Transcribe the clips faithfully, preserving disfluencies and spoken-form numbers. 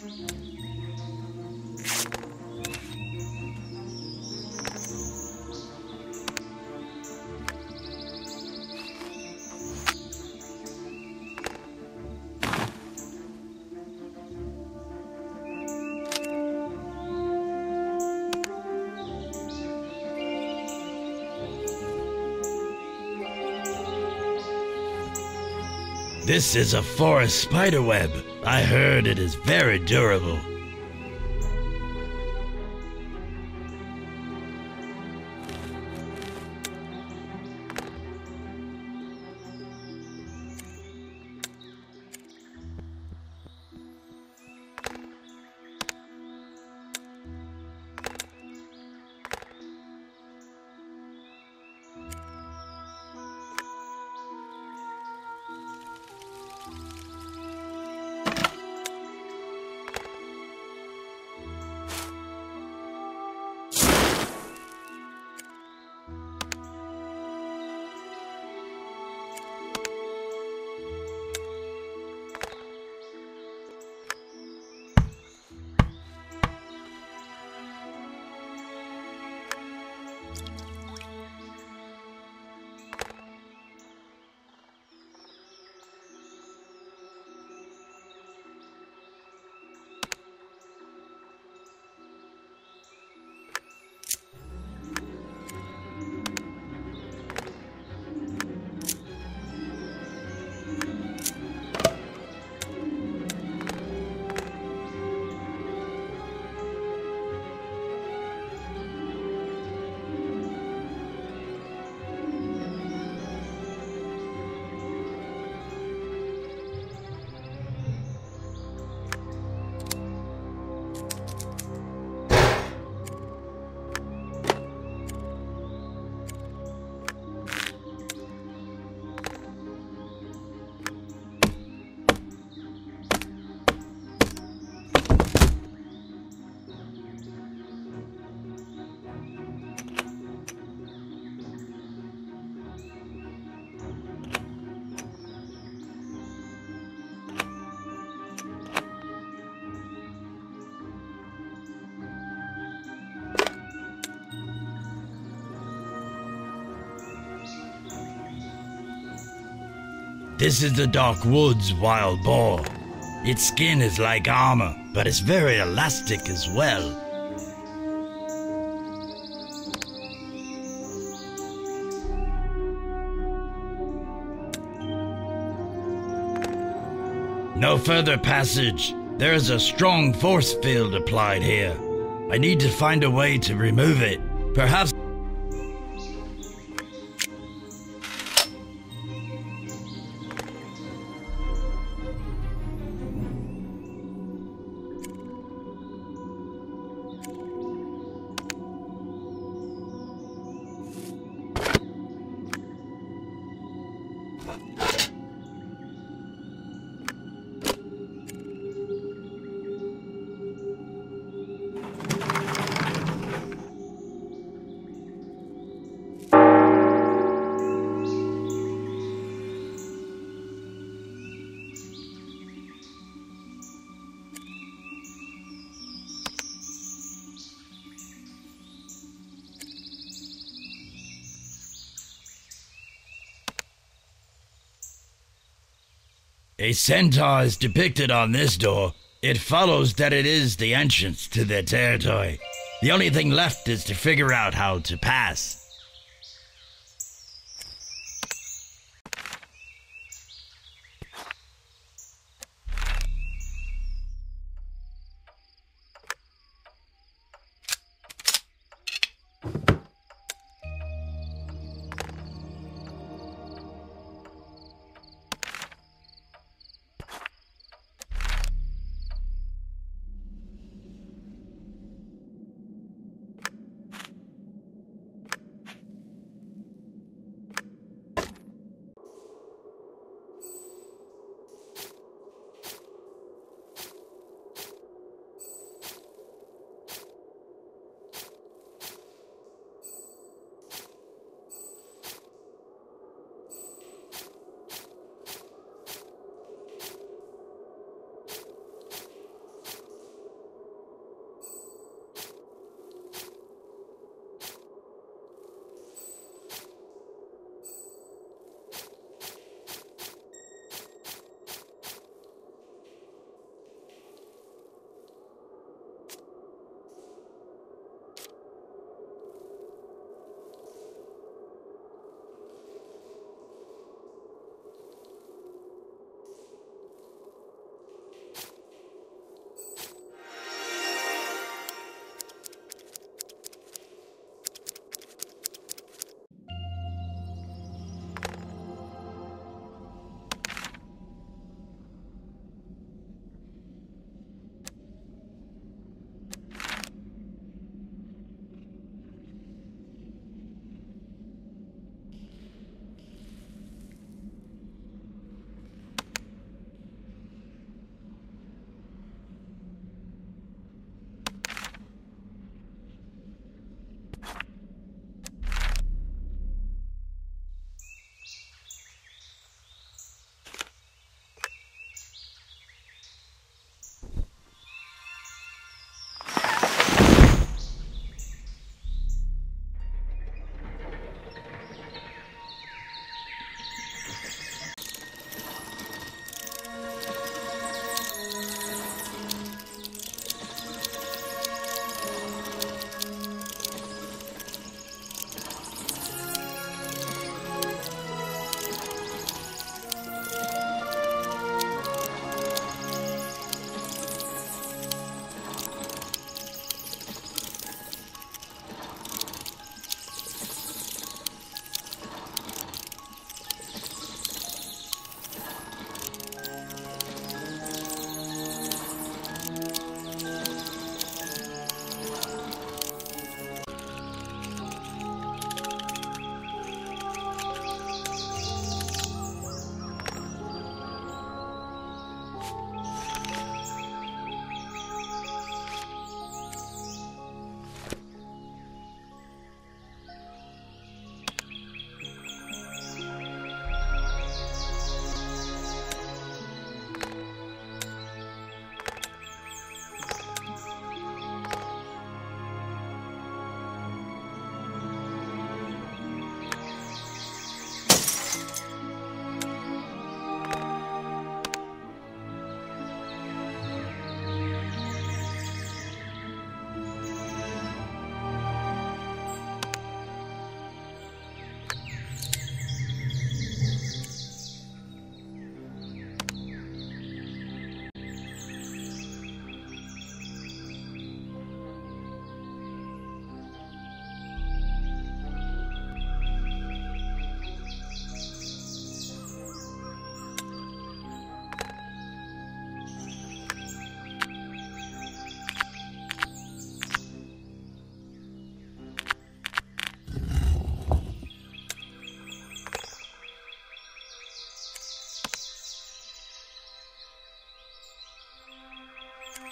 This is a forest spiderweb. I heard it is very durable. This is the Dark Woods wild boar. Its skin is like armor, but it's very elastic as well. No further passage. There is a strong force field applied here. I need to find a way to remove it. Perhaps a centaur is depicted on this door. It follows that it is the entrance to their territory. The only thing left is to figure out how to pass.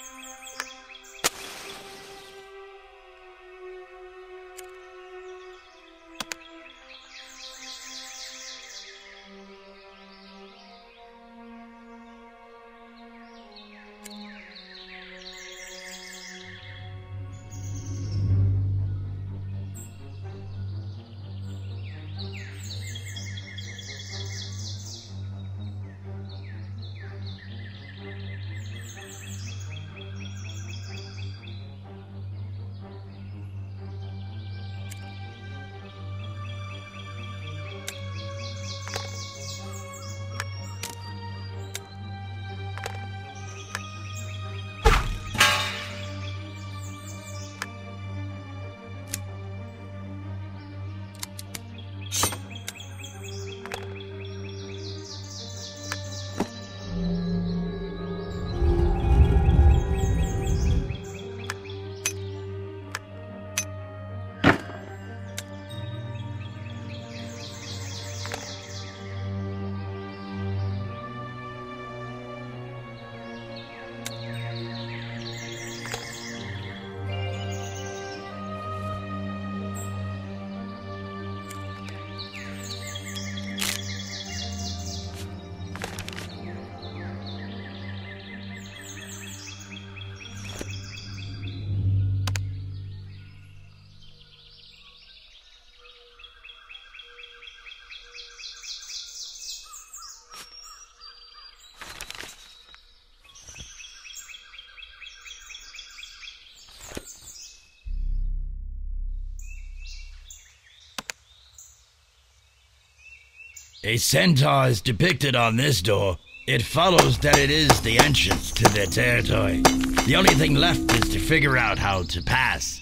A centaur is depicted on this door. It follows that it is the entrance to the territory. The only thing left is to figure out how to pass.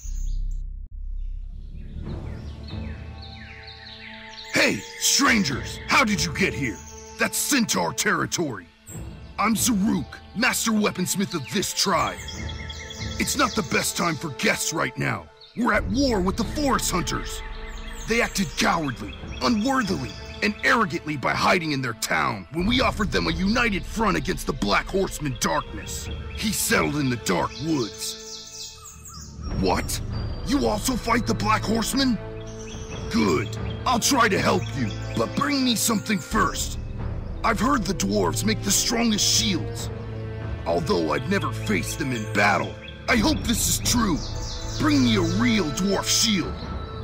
Hey, strangers! How did you get here? That's centaur territory. I'm Zaruk, master weaponsmith of this tribe. It's not the best time for guests right now. We're at war with the forest hunters. They acted cowardly, unworthily, and arrogantly by hiding in their town when we offered them a united front against the Black Horseman Darkness. He settled in the dark woods. What? You also fight the Black Horseman? Good. I'll try to help you, but bring me something first. I've heard the dwarves make the strongest shields. Although I've never faced them in battle, I hope this is true. Bring me a real dwarf shield.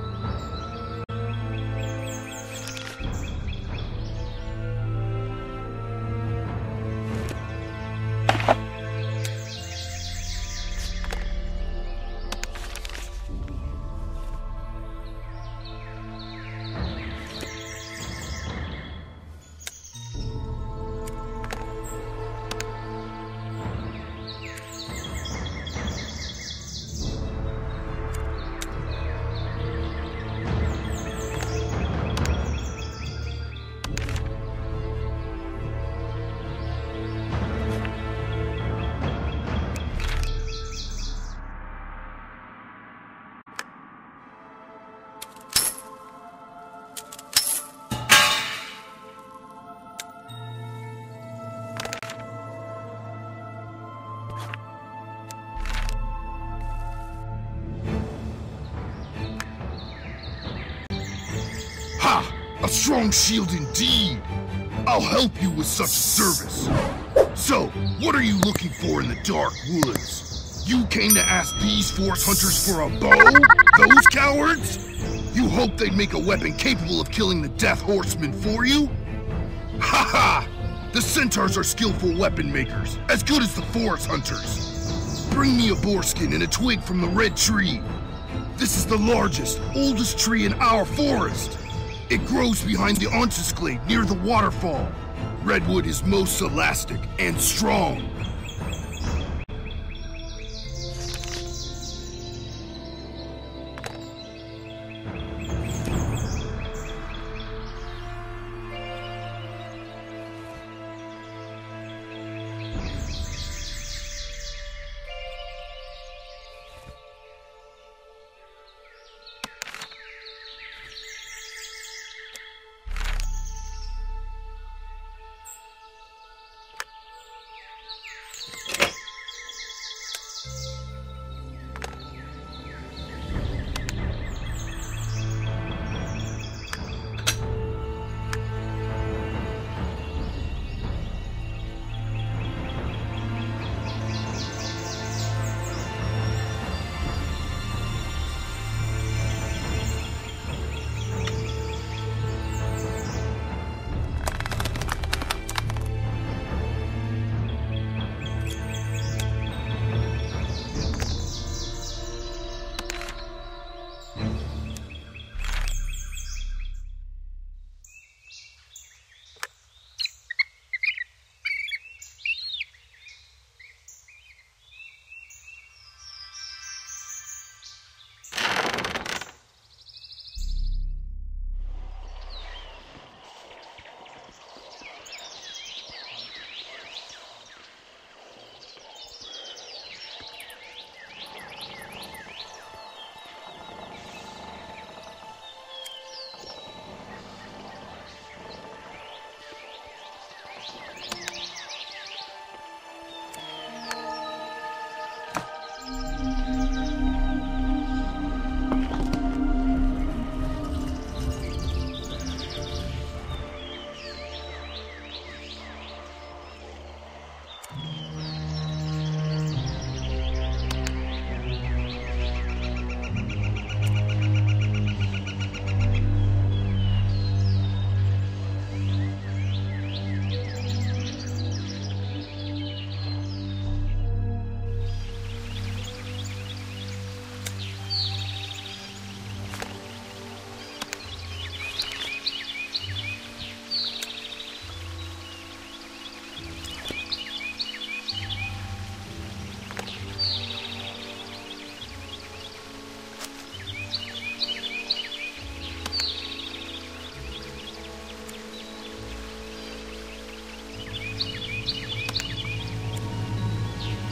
Ha! A strong shield indeed! I'll help you with such service. So, what are you looking for in the dark woods? You came to ask these forest hunters for a bow? Those cowards? You hope they'd make a weapon capable of killing the Death Horseman for you? Ha ha! The centaurs are skillful weapon makers, as good as the forest hunters. Bring me a boarskin and a twig from the red tree. This is the largest, oldest tree in our forest. It grows behind the Onsis Glade near the waterfall. Redwood is most elastic and strong.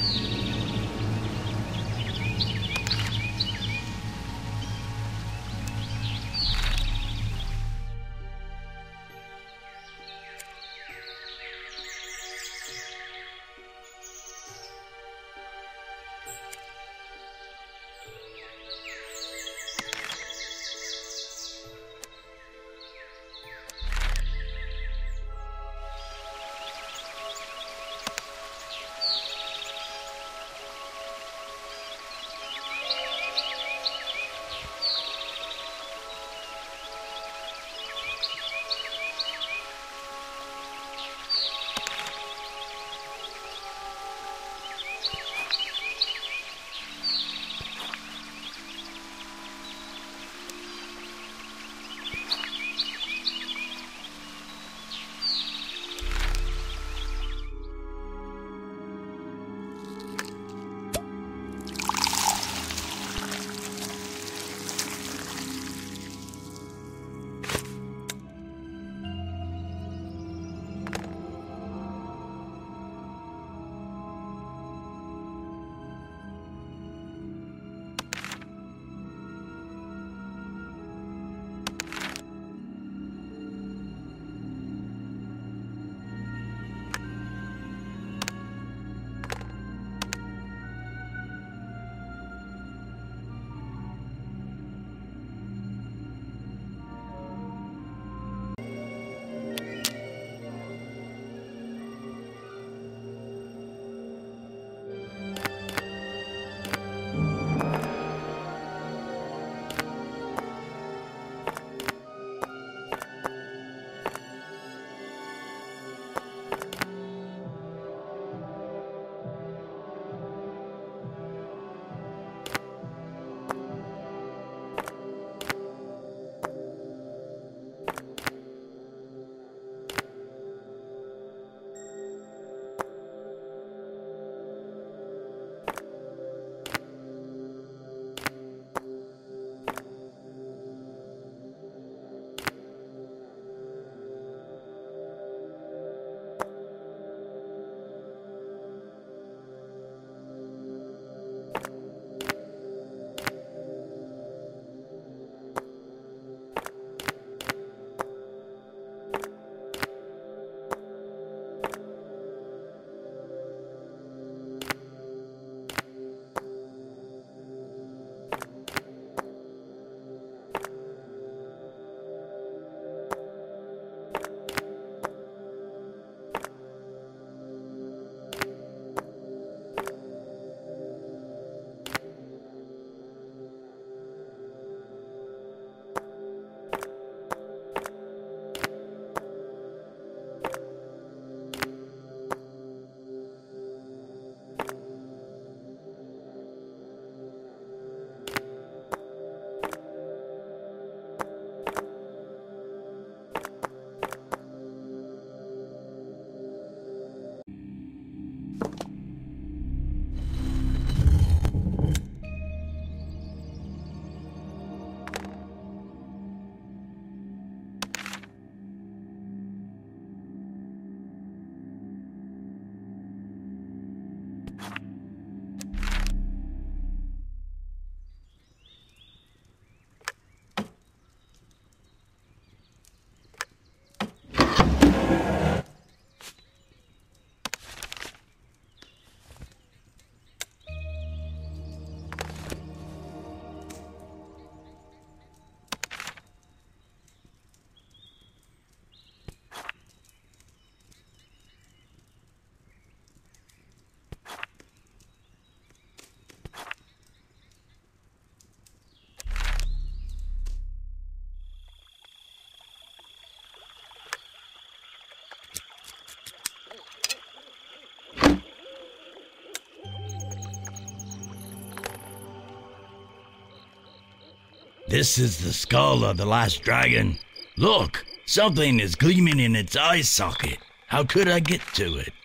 This is the skull of the last dragon. Look, something is gleaming in its eye socket. How could I get to it?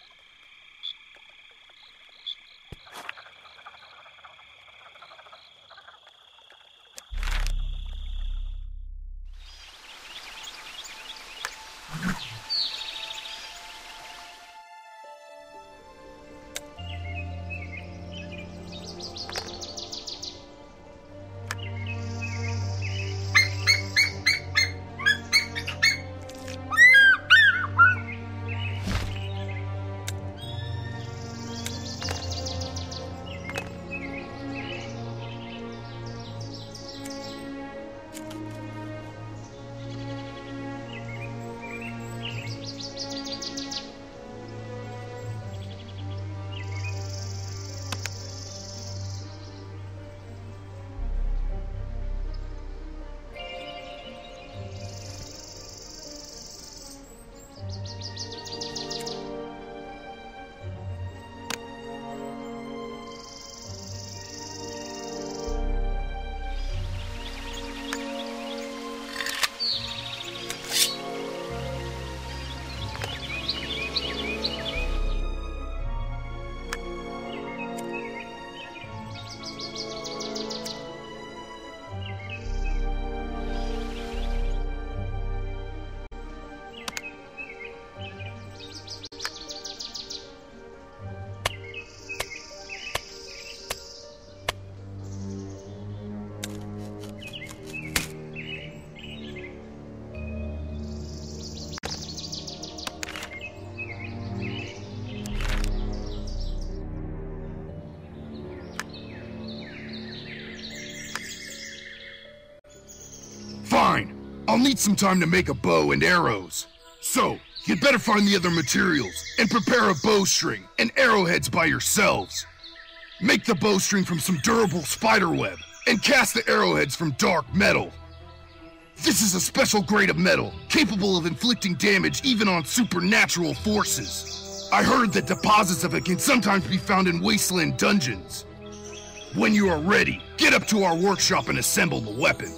I'll need some time to make a bow and arrows. So, you'd better find the other materials and prepare a bowstring and arrowheads by yourselves. Make the bowstring from some durable spiderweb and cast the arrowheads from dark metal. This is a special grade of metal, capable of inflicting damage even on supernatural forces. I heard that deposits of it can sometimes be found in wasteland dungeons. When you are ready, get up to our workshop and assemble the weapon.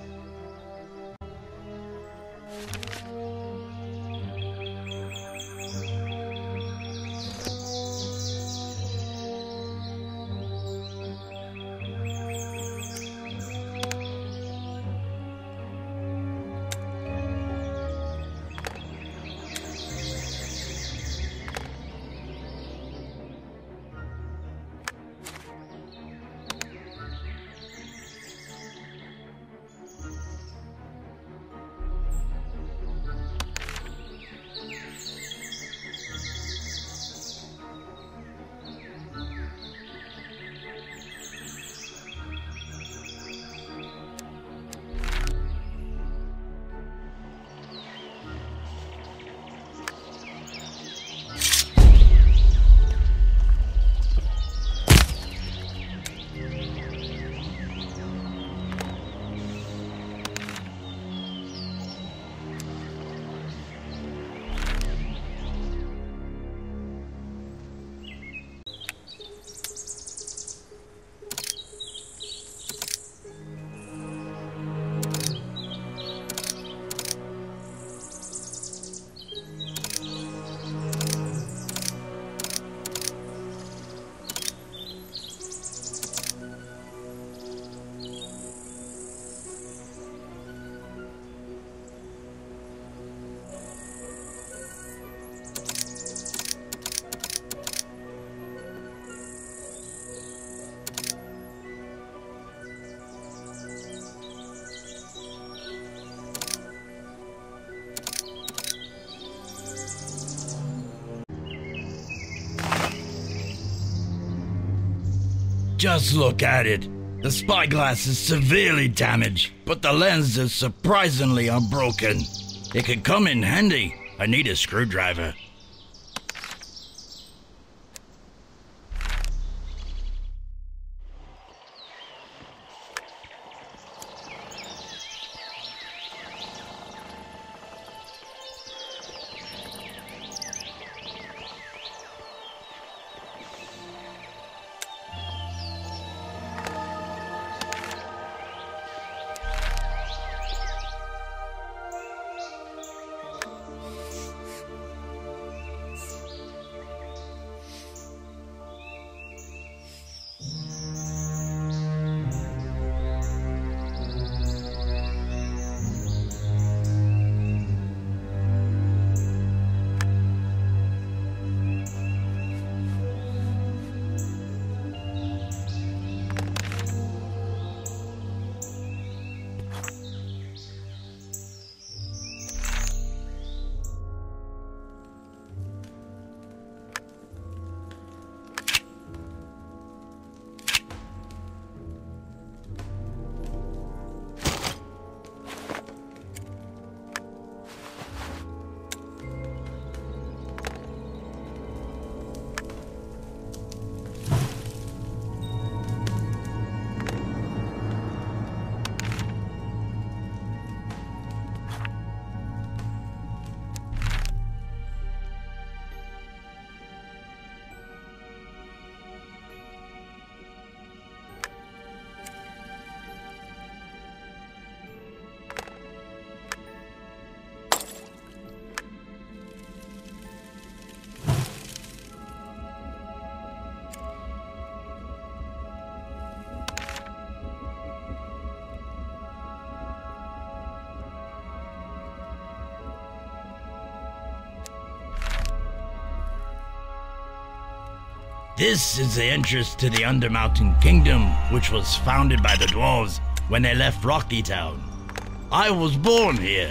Just look at it. The spyglass is severely damaged, but the lens is surprisingly unbroken. It could come in handy. I need a screwdriver. This is the entrance to the Undermountain Kingdom, which was founded by the dwarves when they left Rocky Town. I was born here.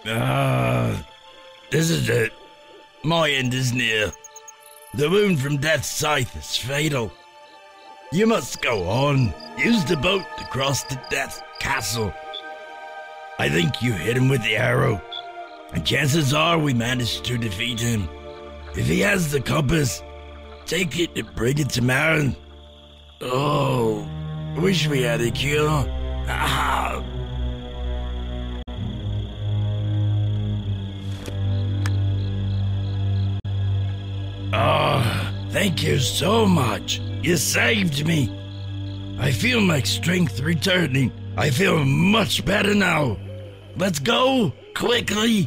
Ah, this is it. My end is near. The wound from Death's scythe is fatal. You must go on. Use the boat to cross to Death's castle. I think you hit him with the arrow, and chances are we managed to defeat him. If he has the compass, take it and bring it to Marin. Oh, wish we had a cure. Ah. Oh, thank you so much. You saved me. I feel my strength returning. I feel much better now. Let's go, quickly.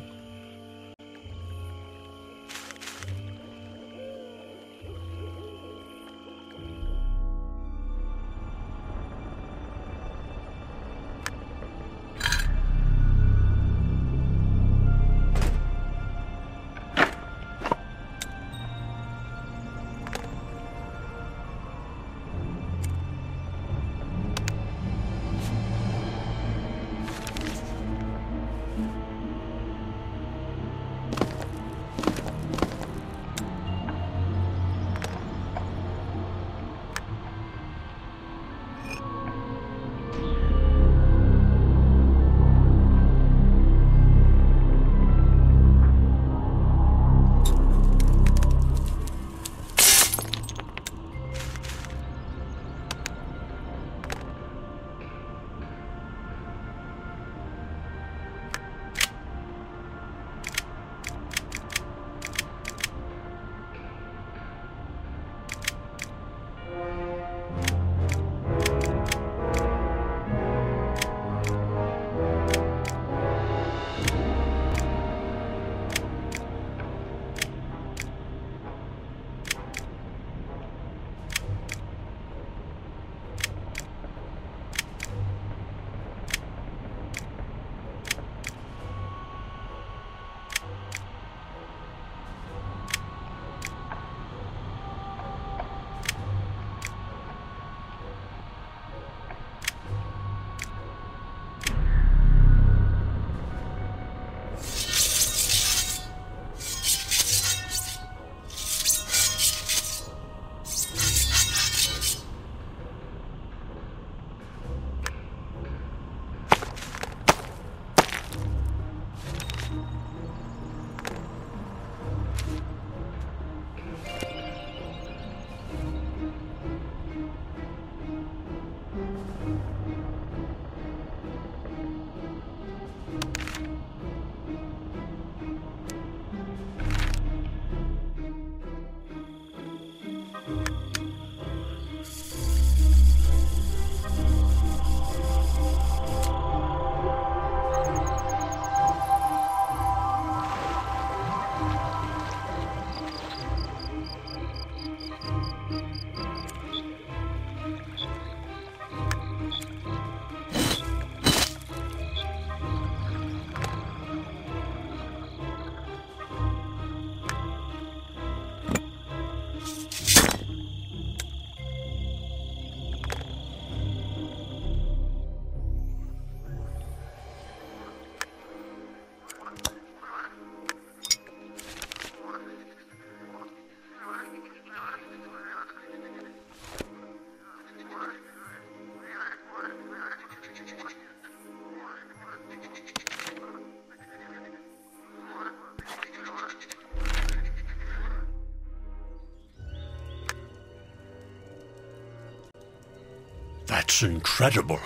That's incredible.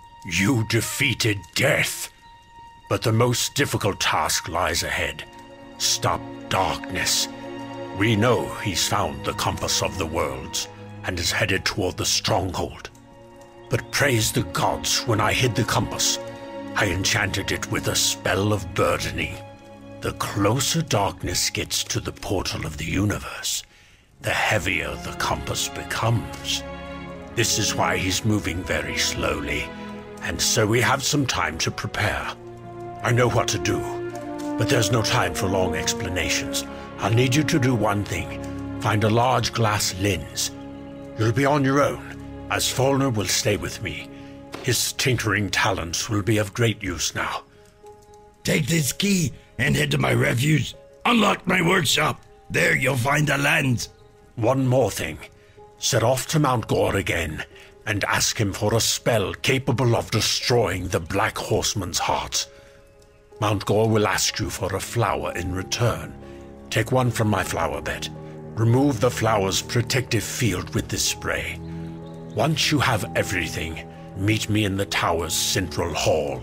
You defeated death. But the most difficult task lies ahead. Stop darkness. We know he's found the compass of the worlds and is headed toward the stronghold. But praise the gods, when I hid the compass, I enchanted it with a spell of burdening. The closer darkness gets to the portal of the universe, the heavier the compass becomes. This is why he's moving very slowly, and so we have some time to prepare. I know what to do, but there's no time for long explanations. I'll need you to do one thing. Find a large glass lens. You'll be on your own, as Falner will stay with me. His tinkering talents will be of great use now. Take this key and head to my refuge. Unlock my workshop. There you'll find the lens. One more thing. Set off to Mount Gore again and ask him for a spell capable of destroying the Black Horseman's heart. Mount Gore will ask you for a flower in return. Take one from my flower bed. Remove the flower's protective field with this spray. Once you have everything, meet me in the tower's central hall.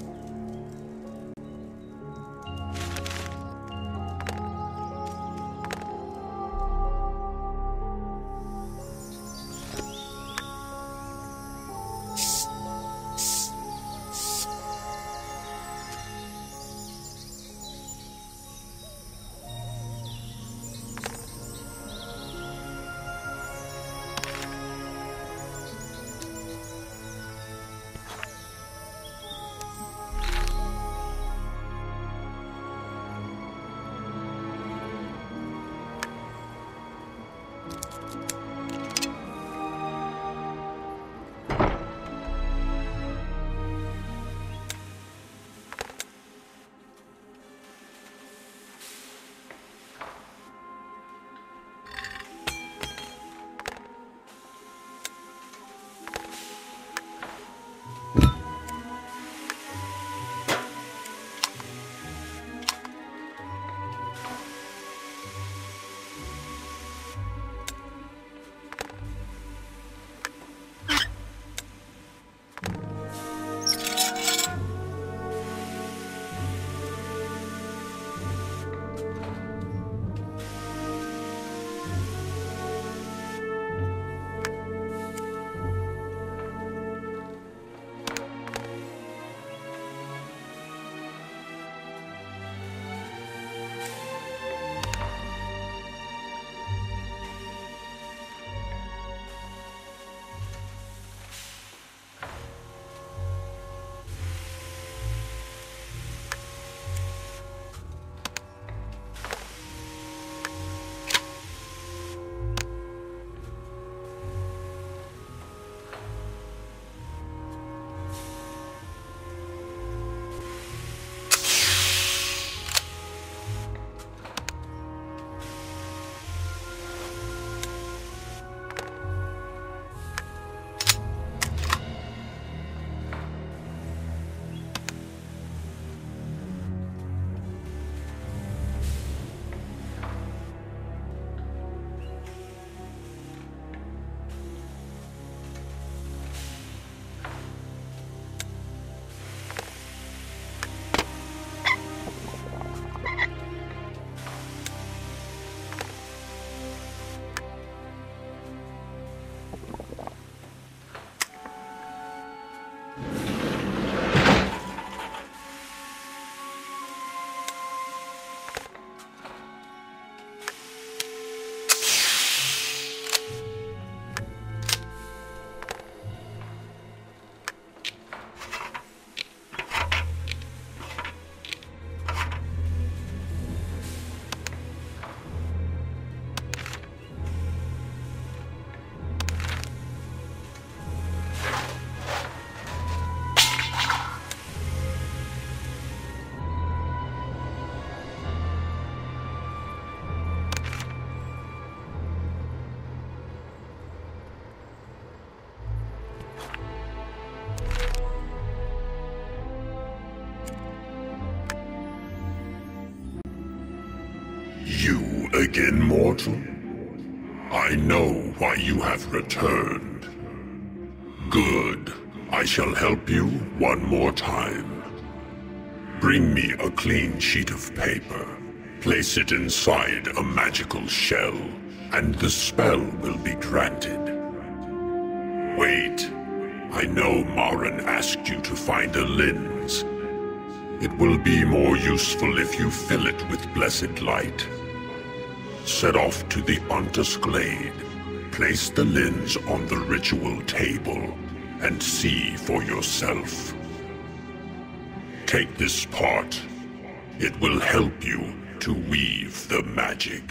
You again, mortal? I know why you have returned. Good. I shall help you one more time. Bring me a clean sheet of paper. Place it inside a magical shell, and the spell will be granted. Wait. I know Marin asked you to find a lens. It will be more useful if you fill it with blessed light. Set off to the Ontus Glade. Place the lens on the ritual table, and see for yourself. Take this part. It will help you to weave the magic.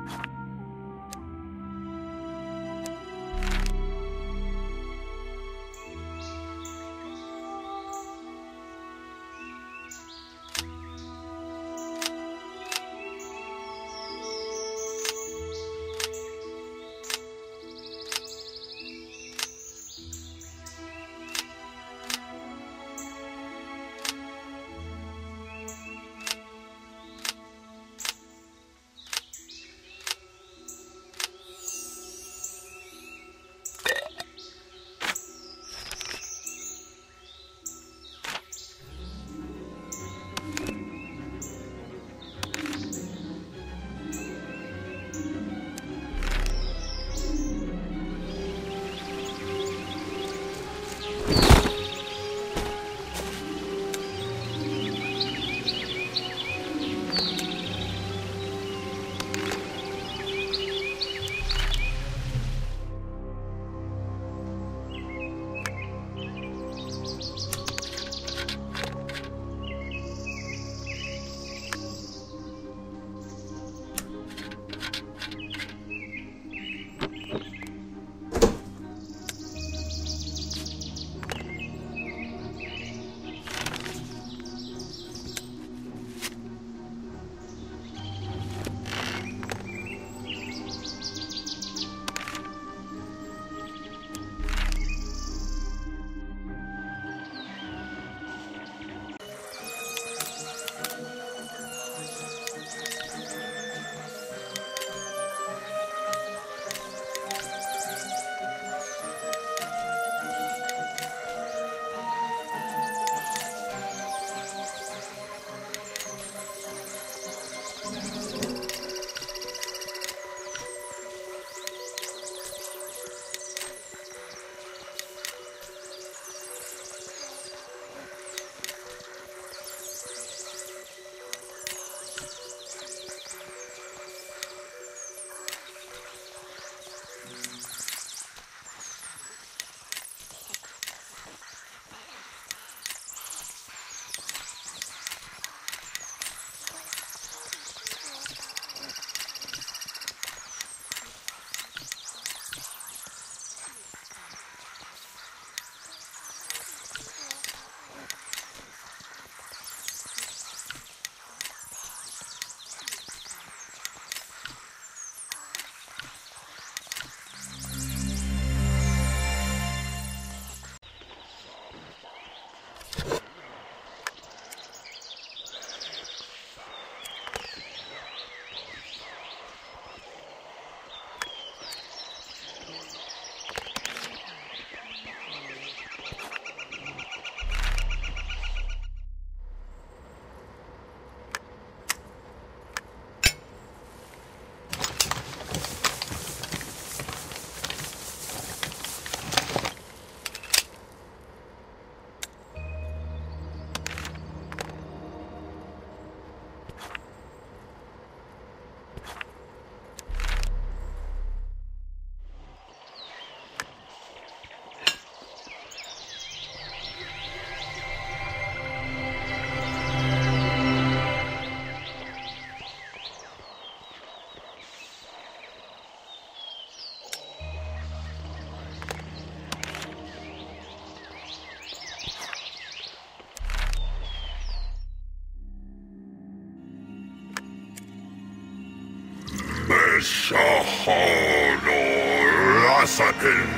Sakin,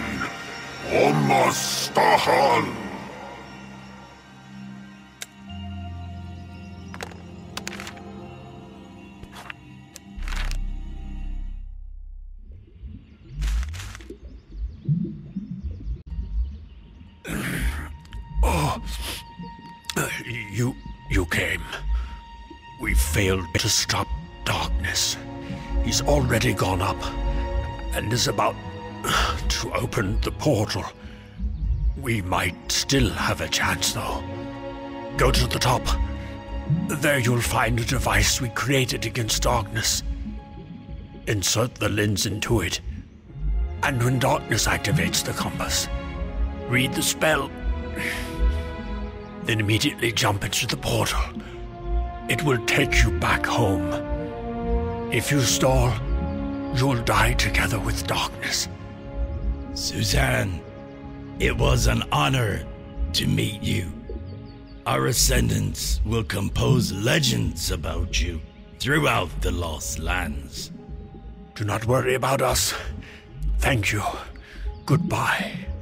Omastahan. Oh, you, you came. We failed to stop darkness. He's already gone up and is about to open the portal. We might still have a chance, though. Go to the top. There you'll find a device we created against darkness. Insert the lens into it, and when darkness activates the compass, read the spell. Then immediately jump into the portal. It will take you back home. If you stall, You'll die together with darkness. Suzanne, it was an honor to meet you. Our ascendants will compose legends about you throughout the Lost Lands. Do not worry about us. Thank you. Goodbye.